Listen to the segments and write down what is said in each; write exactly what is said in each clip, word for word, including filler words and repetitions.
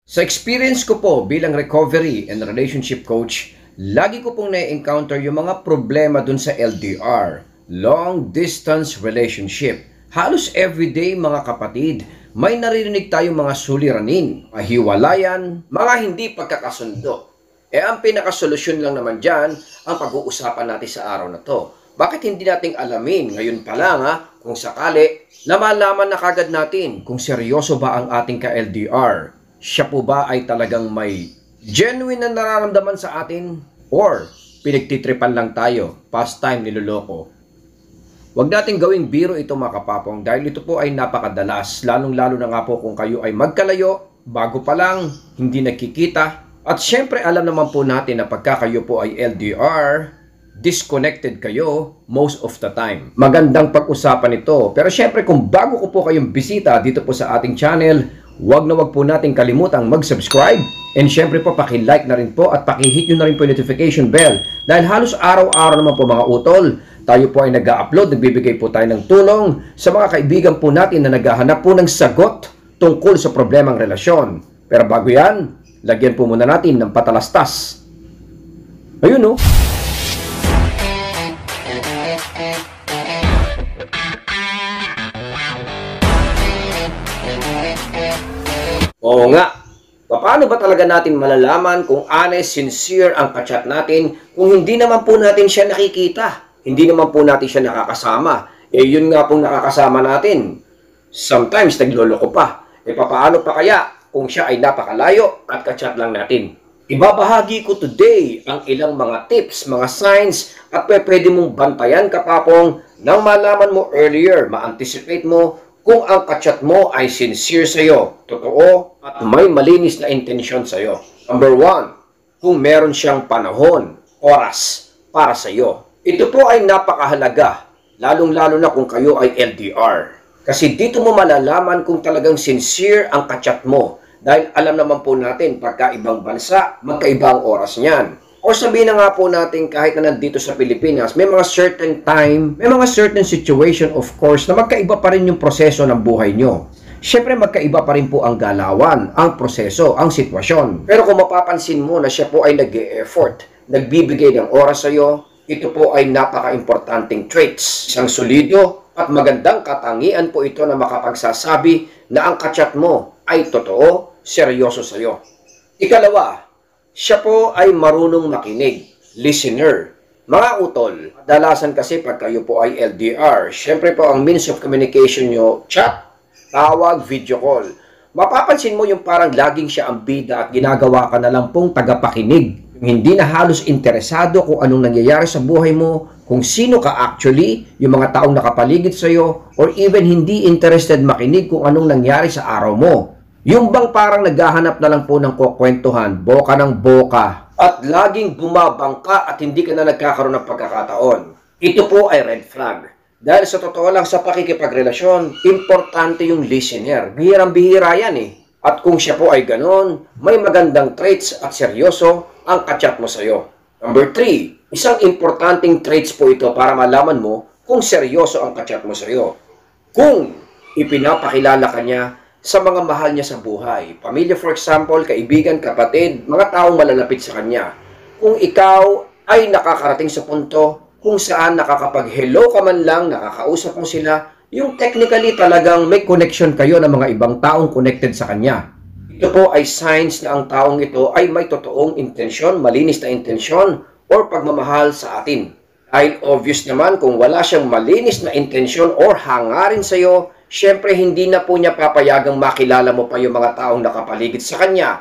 Sa experience ko po bilang recovery and relationship coach, lagi ko pong na-encounter yung mga problema dun sa L D R, long distance relationship. Halos everyday mga kapatid, may naririnig tayong mga suliranin, mahiwalayan, mga hindi pagkakasundo. Eh ang pinakasolusyon lang naman dyan, ang pag-uusapan natin sa araw na to. Bakit hindi nating alamin ngayon pa lang ha, kung sakali, na malaman na kagad natin kung seryoso ba ang ating ka-L D R? Siya po ba ay talagang may genuine na nararamdaman sa atin? Or pinagtitripan lang tayo, pastime niloloko? Huwag nating gawing biro ito mga kapapong dahil ito po ay napakadalas, lalong-lalo na nga po kung kayo ay magkalayo, bago pa lang, hindi nakikita. At syempre alam naman po natin na pagka kayo po ay L D R, disconnected kayo most of the time. Magandang pag-usapan ito. Pero syempre kung bago ko po kayong bisita dito po sa ating channel, huwag na huwag po natin kalimutang mag-subscribe. And syempre po paki-like na rin po at paki-hit nyo na rin po yung notification bell. Dahil halos araw-araw naman po mga utol, tayo po ay nag-upload, nagbibigay po tayo ng tulong sa mga kaibigan po natin na naghahanap po ng sagot tungkol sa problemang relasyon. Pero bago yan, lagyan po muna natin ng patalastas. Ayun no. Oo nga. Paano ba talaga natin malalaman kung honest, sincere ang kachat natin kung hindi naman po natin siya nakikita? Hindi naman po natin siya nakakasama. Eh yun nga pong nakakasama natin. Sometimes nagloloko pa. Eh paano pa kaya kung siya ay napakalayo at kachat lang natin? Ibabahagi ko today ang ilang mga tips, mga signs at pwede mong bantayan kapapong nang malaman mo earlier, ma-anticipate mo kung ang kachat mo ay sincere sa'yo, totoo, at may malinis na intensyon sa'yo. Number one, kung meron siyang panahon, oras, para sa'yo. Ito po ay napakahalaga, lalong-lalo na kung kayo ay L D R. Kasi dito mo malalaman kung talagang sincere ang kachat mo. Dahil alam naman po natin, pagka ibang bansa, magkaiba ang oras niyan. O sabihin na nga po natin kahit na nandito sa Pilipinas, may mga certain time, may mga certain situation of course na magkaiba pa rin yung proseso ng buhay nyo. Siyempre magkaiba pa rin po ang galawan, ang proseso, ang sitwasyon. Pero kung mapapansin mo na siya po ay nag-e-effort, nagbibigay ng oras sa iyo, ito po ay napaka-importanting traits. Isang solido at magandang katangian po ito na makapagsasabi na ang kachat mo ay totoo, seryoso sa iyo. Ikalawa, siya po ay marunong makinig, listener. Mga utol, dalasan kasi pag kayo po ay L D R, syempre po ang means of communication nyo, chat, tawag, video call. Mapapansin mo yung parang laging siya ang bida at ginagawa ka na lang pong tagapakinig. Yung hindi na halos interesado kung anong nangyayari sa buhay mo, kung sino ka actually, yung mga taong nakapaligid sa'yo, or even hindi interested makinig kung anong nangyari sa araw mo. Yung bang parang naghahanap na lang po ng kukwentuhan, boka ng boka, at laging bumabangka at hindi ka na nagkakaroon ng pagkakataon. Ito po ay red flag. Dahil sa totoo lang sa pakikipagrelasyon, importante yung listener. Bihirang-bihira yan eh. At kung siya po ay ganon, may magandang traits at seryoso ang kachat mo sa'yo. Number three, isang importanteng traits po ito para malaman mo kung seryoso ang kachat mo sa'yo. Kung ipinapakilala ka niya sa mga mahal niya sa buhay. Pamilya for example, kaibigan, kapatid, mga taong malalapit sa kanya. Kung ikaw ay nakakarating sa punto kung saan nakakapag-hello ka man lang, nakakausap mo sila, yung technically talagang may connection kayo ng mga ibang taong connected sa kanya. Ito po ay signs na ang taong ito ay may totoong intensyon, malinis na intensyon, or pagmamahal sa atin. Dahil obvious naman kung wala siyang malinis na intensyon or hangarin sa'yo, siyempre, hindi na po niya papayagang makilala mo pa yung mga taong nakapaligid sa kanya.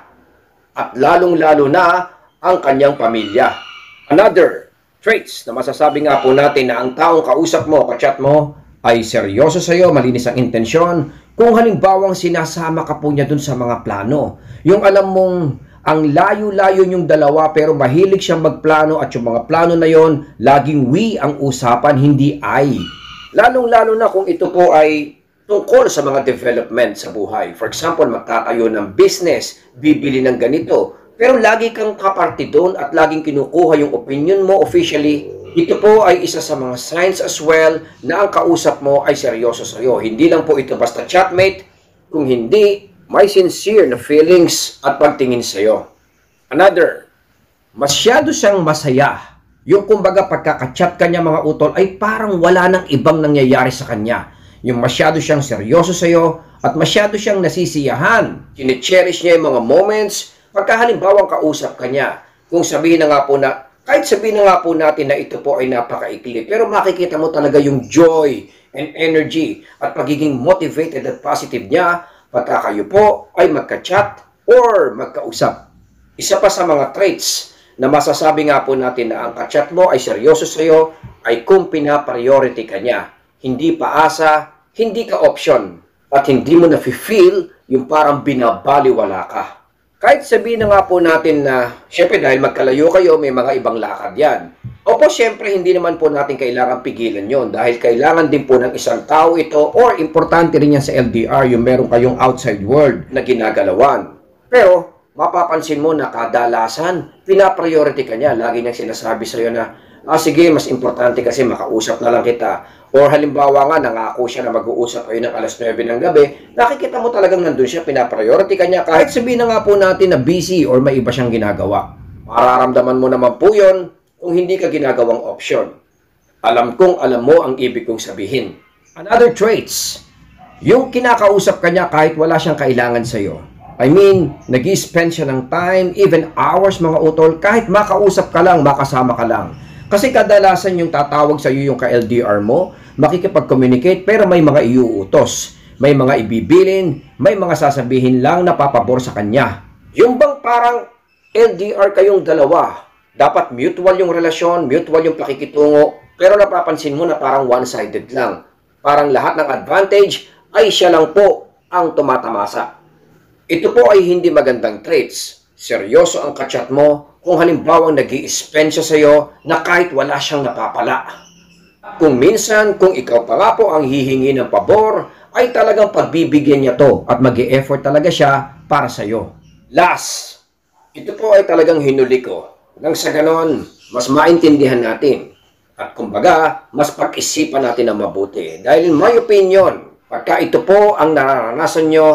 At lalong-lalo na ang kanyang pamilya. Another traits na masasabi nga po natin na ang taong kausap mo, kachat mo, ay seryoso sa iyo, malinis ang intensyon. Kung halimbawang sinasama ka po niya dun sa mga plano. Yung alam mong ang layo-layo yung dalawa pero mahilig siyang magplano at yung mga plano na yon, laging we ang usapan, hindi I. Lalong-lalo na kung ito po ay tungkol sa mga development sa buhay. For example, magtatayo ng business, bibili ng ganito. Pero lagi kang kaparti doon at laging kinukuha yung opinion mo officially. Ito po ay isa sa mga signs as well na ang kausap mo ay seryoso sa iyo. Hindi lang po ito basta chatmate. Kung hindi, may sincere na feelings at pagtingin sa'yo. Another, masyado siyang masaya. Yung kumbaga pagkakachat kanya mga utol ay parang wala nang ibang nangyayari sa kanya. Yung masyado siyang seryoso sa'yo at masyado siyang nasisiyahan. Chine-cherish niya yung mga moments pagka halimbawang kausap kanya. Kung sabihin na nga po na, kahit sabihin na nga po natin na ito po ay napakaikli, pero makikita mo talaga yung joy and energy at pagiging motivated at positive niya pagka kayo po ay magka-chat or magkausap. Isa pa sa mga traits na masasabi nga po natin na ang ka-chat mo ay seryoso sa iyo ay kung pina-priority ka niya. Hindi paasa, hindi ka option, at hindi mo na-feel yung parang binabaliwala ka. Kahit sabihin na nga po natin na, syempre dahil magkalayo kayo, may mga ibang lakad yan. Opo, syempre hindi naman po natin kailangan pigilan yon dahil kailangan din po ng isang tao ito or importante rin yan sa L D R yung meron kayong outside world na ginagalawan. Pero, mapapansin mo na kadalasan, pinapriority ka niya. Lagi niyang sinasabi sa iyo na, ah sige, mas importante kasi makausap na lang kita. Or halimbawa nga, nangako siya na mag-uusap kayo ng alas nuwebe ng gabi, nakikita mo talagang nandun siya, pinapriority ka niya. Kahit sabihin na nga po natin na busy or may iba siyang ginagawa. Mararamdaman mo naman po yun kung hindi ka ginagawang option. Alam kong alam mo ang ibig kong sabihin. Another traits, yung kinakausap ka niya kahit wala siyang kailangan sa iyo. I mean, nag-i-spend siya ng time, even hours mga utol, kahit makausap ka lang, makasama ka lang. Kasi kadalasan yung tatawag sa iyo yung ka-L D R mo, makikipag-communicate pero may mga iuutos, may mga ibibilin, may mga sasabihin lang na papabor sa kanya. Yung bang parang L D R kayong dalawa, dapat mutual yung relasyon, mutual yung pakikitungo, pero napapansin mo na parang one-sided lang. Parang lahat ng advantage ay siya lang po ang tumatamasa. Ito po ay hindi magandang traits. Seryoso ang kachat mo kung halimbawang nag-i-spend siya sa iyo na kahit wala siyang napapala. Kung minsan, kung ikaw pa nga po ang hihingi ng pabor, ay talagang pagbibigyan niya to at mag-i-effort talaga siya para sa iyo. Last, ito po ay talagang hinuli ko. Nang sa ganon, mas maintindihan natin. At kumbaga, mas pag-isipan natin ng mabuti. Dahil in my opinion, pagka ito po ang nararanasan nyo,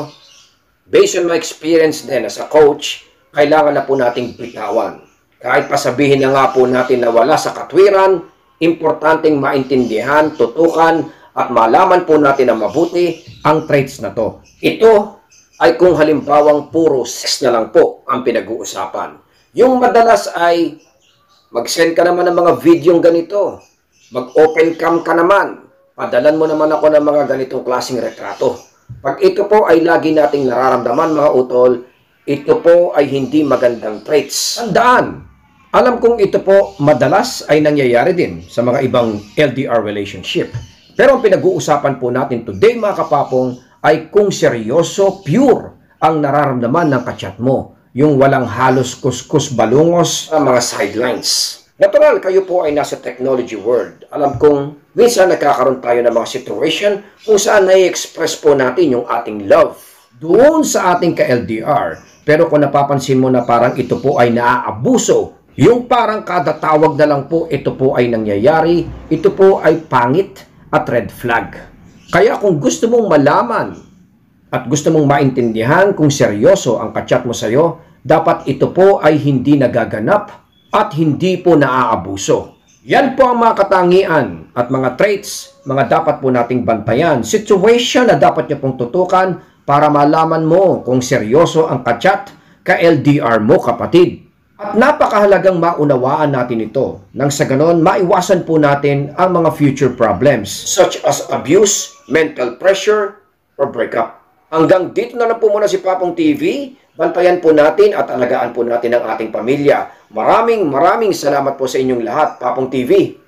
based on my experience din as a coach, kailangan na po nating bitawan. Kahit pasabihin na nga po natin na wala sa katwiran, importanteng maintindihan, tutukan, at malaman po natin na mabuti ang traits na to. Ito ay kung halimbawang puro sex na lang po ang pinag-uusapan. Yung madalas ay mag-send ka naman ng mga videong ganito, mag-open cam ka naman, padalan mo naman ako ng mga ganitong klaseng retrato. Pag ito po ay lagi nating nararamdaman mga utol, ito po ay hindi magandang traits. Tandaan, alam kong ito po madalas ay nangyayari din sa mga ibang L D R relationship. Pero ang pinag-uusapan po natin today mga kapapong ay kung seryoso, pure ang nararamdaman ng kachat mo. Yung walang halos kuskus balungos ang mga sidelines. Natural, kayo po ay nasa technology world. Alam kong minsan nagkakaroon tayo ng mga situation kung saan nai-express po natin yung ating love doon sa ating ka-L D R. Pero kung napapansin mo na parang ito po ay naaabuso, yung parang kada tawag na lang po ito po ay nangyayari, ito po ay pangit at red flag. Kaya kung gusto mong malaman at gusto mong maintindihan kung seryoso ang kachat mo sa'yo, dapat ito po ay hindi nagaganap at hindi po naaabuso. Yan po ang mga katangian at mga traits, mga dapat po nating bantayan. Situation na dapat nyo pong tutukan para malaman mo kung seryoso ang kachat ka-L D R mo kapatid. At napakahalagang maunawaan natin ito nang sa ganon maiwasan po natin ang mga future problems such as abuse, mental pressure, or breakup. Hanggang dito na lang po muna si Papong T V. Bantayan po natin at alagaan po natin ang ating pamilya. Maraming maraming salamat po sa inyong lahat, Papong T V.